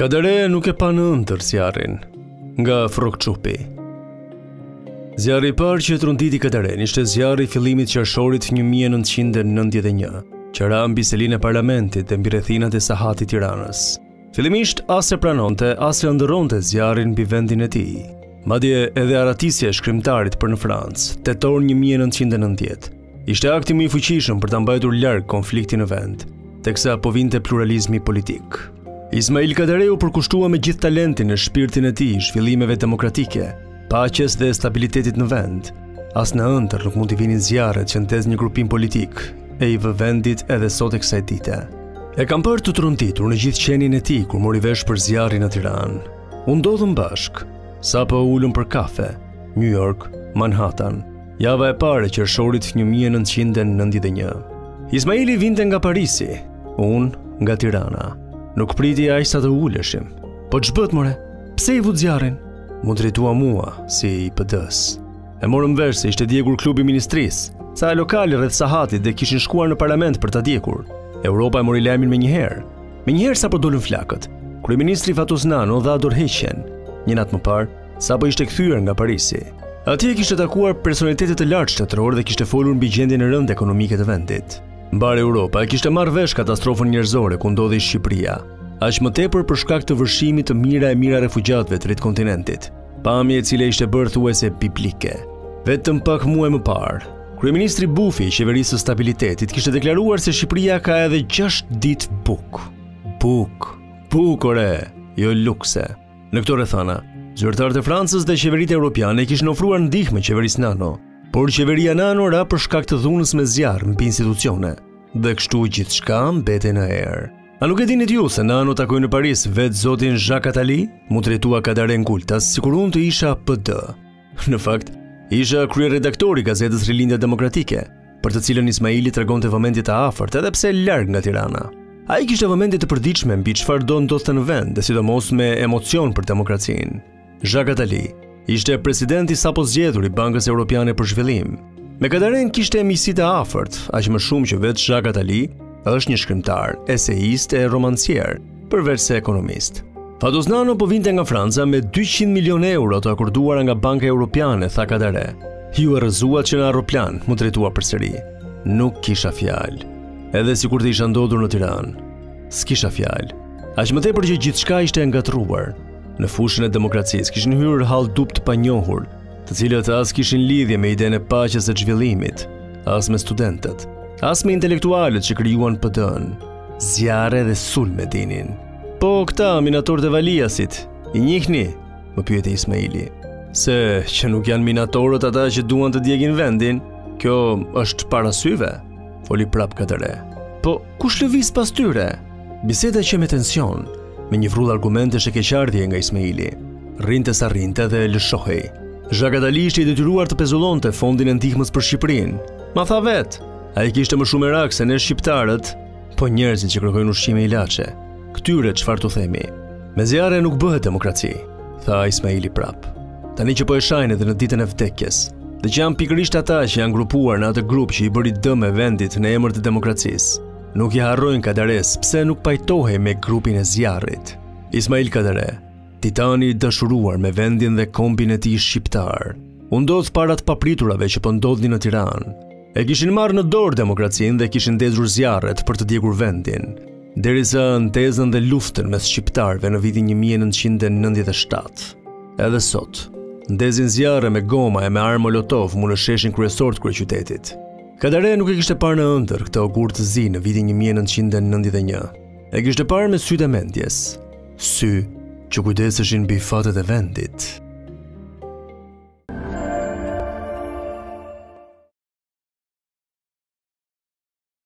Kadare nuk e pa në ëndër zjarrin, nga Frokçupi. Zjarri I parë që tronditi Kadaren ishte zjarri I fillimit qershorit 1991, që ra mbi selinë e parlamentit dhe mbi rrethinat e sahatit Tiranës. Fillimisht as e pranonte, as e ëndërronte zjarrin mbi vendin e tij. Madje edhe aratisja e shkrimtarit për në Francë, tetor 1990, ishte akti më I fuqishëm për ta mbajtur larg konfliktin në vend, teksa po vinte pluralizmi politik. Ismail Kadareu përkushtua me gjithë talentin e shpirtin e tij zhvillimeve demokratike, paqes dhe stabilitetit në vend. As në ëndër nuk mund t'i vinin zjarret që ndez një grupim politik e I vë vendit edhe sot e kësaj dite. E kam parë të tronditur në gjithë qenien e tij kur mori vesh për zjarrin në Tiranë. U ndodhëm bashk, sapo ulëm për kafe, New York, Manhattan, java e parë e qershorit 1991. Ismaili vinte nga Parisi, unë nga Tirana. Nuk priti aq sa të uleshim. Po ç'bët more? Pse I vut zjarrin? Mu drejtua mua si I PD-s. E morëm vesh se ishte djegur klubi ministrisë. Sa lokale rreth sahatit dhe kishin shkuar në parlament për ta djegur. Europa e mori lajmin menjëherë. Menjëherë sapo dolën flakët. Kryeministri Fatos Nano dha dorëheqjen. Një natë më parë, sapo ishte kthyer nga Parisi. Atje kishte takuar personalitete të lartë shtetëror dhe kishte folur mbi gjendjen e rëndë ekonomike të vendit. Mbar Europa e kishte marrë vesh katastrofën njerëzore ku ndodhej Shqipëria, aq më tepër për shkak të vërshimit të mira refugjatëve të rit kontinentit, pamje e cila ishte bërë thuajse biblike. Vetëm pak muaj më parë, kryeministri Bufi I qeverisë së stabilitetit kishte deklaruar se Shqipëria ka edhe 6 ditë buk. Buk ore, jo lukse. Në këto rrethana, zyrtarët e Francës dhe qeveritë europiane kishin ofruar ndihmë qeverisë Nano, por qeveria Nano ra për shkak të dhunës me zjarr mbi institucione, dhe kështu gjithçka mbetej në erë. A nuk e dinit ju se Nano takoi në Paris vetë zotin Jacques Attali? Mu trajtua Kadaren Kultas sikur unë të isha PD. Në fakt, isha kryeredaktori I gazetës Rilindja Demokratike, për të cilën Ismaili tregonte vëmendje të afërt edhe pse larg nga Tirana. Ai kishte vëmendje të përditshme mbi çfarë do ndodhte në vend, dhe sidomos me emocion për demokracinë. Jacques Attali ishte presidenti sapo zgjedhur I Bankës Europiane për Zhvillim. Me Kadaren kishte miqësi të afërt, aq më shumë që vetë Jacques Attali është një shkrimtar, eseist e romancier, përveç se ekonomist. Fatos Nano po vinte nga Franca me 200 milion euro të akorduara nga Banka Europiane, tha Kadare. Ju e rrëzuat që në aeroplan, mu drejtua përsëri. Nuk kisha fjalë. Edhe sikur të isha ndodhur në Tiranë. S'kisha fjalë. Aq më tepër që gjithçka ishte ngatruar. Në fushën e demokracisë kishin hyrë halldup të panjohur, të cilët as kishin lidhje me idenë e paqes së zhvillimit, as me studentët, as me intelektualët që krijuan PD-n. Zjarre dhe sulme dinin. Po këta minatorët e Valiasit, I njihni? Më pyeti Ismaili. Se që nuk janë minatorët ata që duan të djegin vendin, kjo është para syve, foli prap Kadare. Po kush lëviz pas tyre? Biseda që me tension, me një vrull argumentesh e keqardhje nga Ismaili. Rrinte sa rrinte dhe lëshohej. Jacques Attali ishte I detyruar të pezullonte fondin e ndihmës për Shqipërinë. Ma tha vetë, ai kishte më shumë merak se ne shqiptarët, po njerëzit që kërkojnë ushqime ilaçe. Këtyre çfarë tu themi? Me zjarre nuk bëhet demokraci, tha Ismaili prap. Tani që po e shajnë edhe në ditën e vdekjes, dhe që janë pikërisht ata që janë grupuar në atë grup që I bëri dëm e vendit në emër të demokracisë. Nuk I harrojnë Kadares pse nuk pajtohej me grupin e zjarrit. Ismail Kadare, titani I dashuruar me vendin dhe kombin e tij shqiptar, u ndodh para të papriturave që po ndodhin në Tiranë. E kishin marrë në dorë demokracinë dhe kishin ndezur zjarret për të djegur vendin, derisa ndezën dhe luftën mes shqiptarëve në vitin 1997. Edhe sot, ndezin zjarre me goma e me armë molotov mu në sheshin kryesor të kryeqytetit. Kadare nuk e kishte parë në ëndër këtë ogur të zi në vitin 1991. E kishte parë me sytë e mendjes, sy që kujdeseshin mbi fatet e vendit.